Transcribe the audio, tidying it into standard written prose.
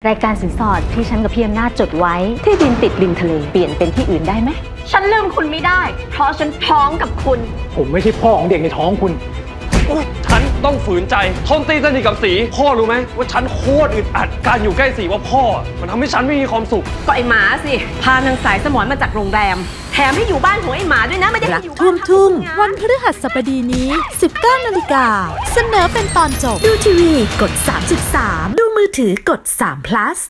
รายการสินสอดที่ฉันกับพี่อำนาจจดไว้ที่ดินติดริมทะเลเปลี่ยนเป็นที่อื่นได้ไหมฉันลืมคุณไม่ได้เพราะฉันท้องกับคุณผมไม่ใช่พ่อของเด็กในท้องคุณฉันต้องฝืนใจทนตีสนิทกับสีพ่อรู้ไหมว่าฉันโคตรอึดอัดการอยู่ใกล้สีว่าพ่อมันทำให้ฉันไม่มีความสุขก็ไอหมาสิพานางสายสมรมาจากโรงแรมแถมให้อยู่บ้านของไอหมาด้วยนะไม่ได้ให้อยู่บ้านทุ่มวันพฤหัสบดีนี้ 19 นาฬิกาเสนอเป็นตอนจบดูทีวีกด 33 ดูมือถือกด3 plus